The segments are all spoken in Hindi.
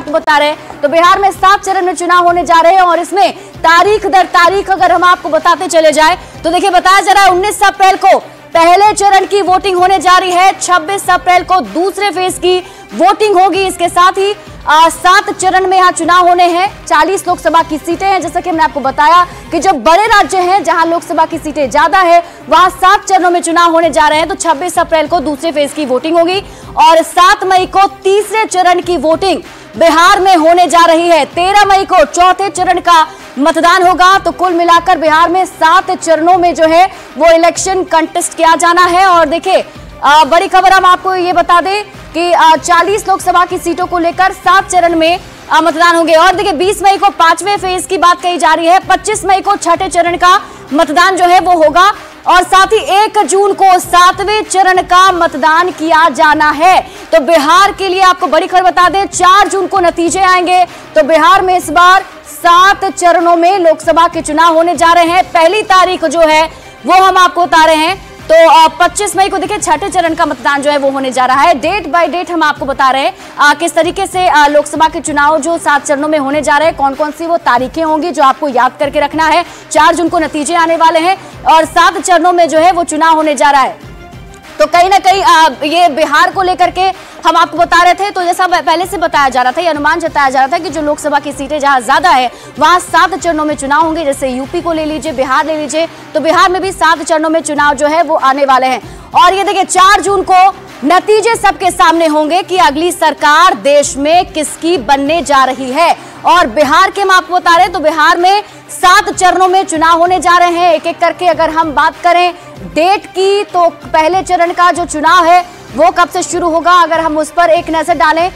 आपको बता रहे हैं। तो बिहार में 7 चरण में चुनाव होने जा रहे हैं और इसमें तारीख दर तारीख अगर हम आपको बताते चले जाए तो देखिए बताया जा रहा है 19 अप्रैल को पहले चरण की वोटिंग होने जा रही है, 26 अप्रैल को दूसरे फेज की वोटिंग होगी। इसके साथ ही 7 चरण में यहाँ चुनाव होने हैं। 40 लोकसभा की सीटें हैं। जैसा कि हमने आपको बताया कि जो बड़े राज्य हैं जहां लोकसभा की सीटें ज्यादा है वहां 7 चरणों में चुनाव होने जा रहे हैं। तो 26 अप्रैल को दूसरे फेज की वोटिंग होगी और 7 मई को तीसरे चरण की वोटिंग बिहार में होने जा रही है। 13 मई को चौथे चरण का मतदान होगा। तो कुल मिलाकर बिहार में 7 चरणों में जो है वो इलेक्शन कंटेस्ट किया जाना है। और देखिए बड़ी खबर हम आपको ये बता दें कि 40 लोकसभा की सीटों को लेकर 7 चरण में मतदान होंगे। और देखिए 20 मई को 5वें फेज की बात कही जा रही है, 25 मई को छठे चरण का मतदान जो है वो होगा और साथ ही 1 जून को 7वें चरण का मतदान किया जाना है। तो बिहार के लिए आपको बड़ी खबर बता दें 4 जून को नतीजे आएंगे। तो बिहार में इस बार 7 चरणों में लोकसभा के चुनाव होने जा रहे हैं। पहली तारीख जो है वो हम आपको बता रहे हैं। तो 25 मई को देखिए छठे चरण का मतदान जो है वो होने जा रहा है। डेट बाय डेट हम आपको बता रहे हैं किस तरीके से लोकसभा के चुनाव जो 7 चरणों में होने जा रहे हैं, कौन कौन सी वो तारीखें होंगी जो आपको याद करके रखना है। 4 जून को नतीजे आने वाले हैं और 7 चरणों में जो है वो चुनाव होने जा रहा है। तो कहीं ना कहीं ये बिहार को लेकर के हम आपको बता रहे थे। तो जैसा पहले से बताया जा रहा था, ये अनुमान जताया जा रहा था कि जो लोकसभा की सीटें जहां ज्यादा है वहां 7 चरणों में चुनाव होंगे। जैसे यूपी को ले लीजिए, बिहार ले लीजिए, तो बिहार में भी 7 चरणों में चुनाव जो है वो आने वाले हैं। और ये देखिए 4 जून को नतीजे सबके सामने होंगे कि अगली सरकार देश में किसकी बनने जा रही है। और बिहार के हम आपको बता रहे हैं तो बिहार में 7 चरणों में चुनाव होने जा रहे हैं। एक एक करके अगर हम बात करें डेट की तो पहले चरण का जो चुनाव है वो कब से शुरू होगा, अगर हम उस पर एक नजर डालें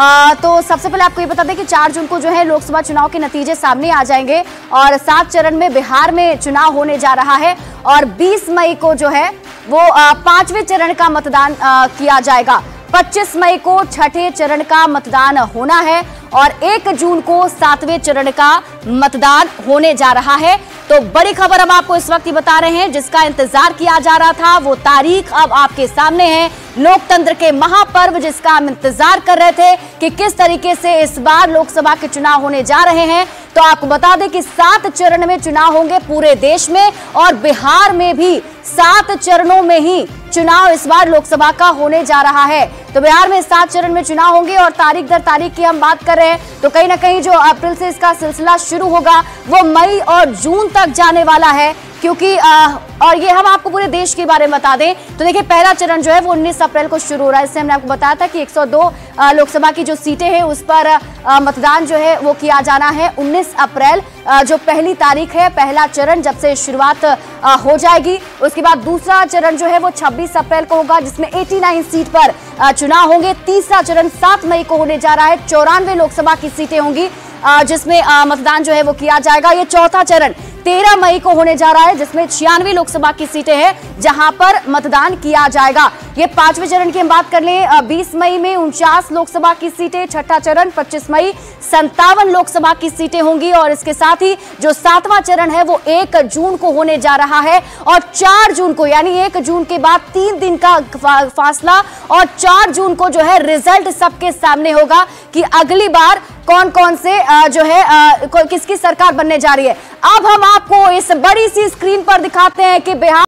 तो सबसे पहले आपको ये बता दें कि 4 जून को जो है लोकसभा चुनाव के नतीजे सामने आ जाएंगे और 7 चरण में बिहार में चुनाव होने जा रहा है। और 20 मई को जो है वो 5वें चरण का मतदान किया जाएगा। 25 मई को छठे चरण का मतदान होना है और 1 जून को 7वें चरण का मतदान होने जा रहा है। तो बड़ी खबर हम आपको इस वक्त ही बता रहे हैं, जिसका इंतजार किया जा रहा था वो तारीख अब आपके सामने है। लोकतंत्र के महापर्व जिसका हम इंतजार कर रहे थे कि किस तरीके से इस बार लोकसभा के चुनाव होने जा रहे हैं। तो आपको बता दें कि 7 चरण में चुनाव होंगे पूरे देश में और बिहार में भी 7 चरणों में ही चुनाव इस बार लोकसभा का होने जा रहा है। तो बिहार में 7 चरण में चुनाव होंगे और तारीख दर तारीख की हम बात कर रहे हैं तो कहीं ना कहीं जो अप्रैल से इसका सिलसिला शुरू होगा वो मई और जून तक जाने वाला है। क्योंकि और ये हम आपको पूरे देश के बारे में बता दें तो देखिए पहला चरण जो है वो 19 अप्रैल को शुरू हो रहा है। इससे हमने आपको बताया था कि 102 लोकसभा की जो सीटें हैं उस पर मतदान जो है वो किया जाना है। 19 अप्रैल जो पहली तारीख है, पहला चरण जब से शुरुआत हो जाएगी। उसके बाद दूसरा चरण जो है वो 26 अप्रैल को होगा जिसमें 89 सीट पर चुनाव होंगे। तीसरा चरण 7 मई को होने जा रहा है। 94 लोकसभा की सीटें होंगी जिसमें मतदान जो है वो किया जाएगा। ये चौथा चरण 13 मई को होने जा रहा है जिसमें 96 लोकसभा की सीटें हैं जहां पर मतदान किया जाएगा। ये 5वें चरण की हम बात कर लें 20 मई में 49 लोकसभा की सीटें, छठा चरण 25 मई 57 लोकसभा की सीटें होंगी। और इसके साथ ही जो 7वां चरण है वो 1 जून को होने जा रहा है और 4 जून को यानी 1 जून के बाद 3 दिन का फासला और 4 जून को जो है रिजल्ट सबके सामने होगा कि अगली बार कौन कौन से जो है किसकी सरकार बनने जा रही है। अब हम आपको इस बड़ी सी स्क्रीन पर दिखाते हैं कि बिहार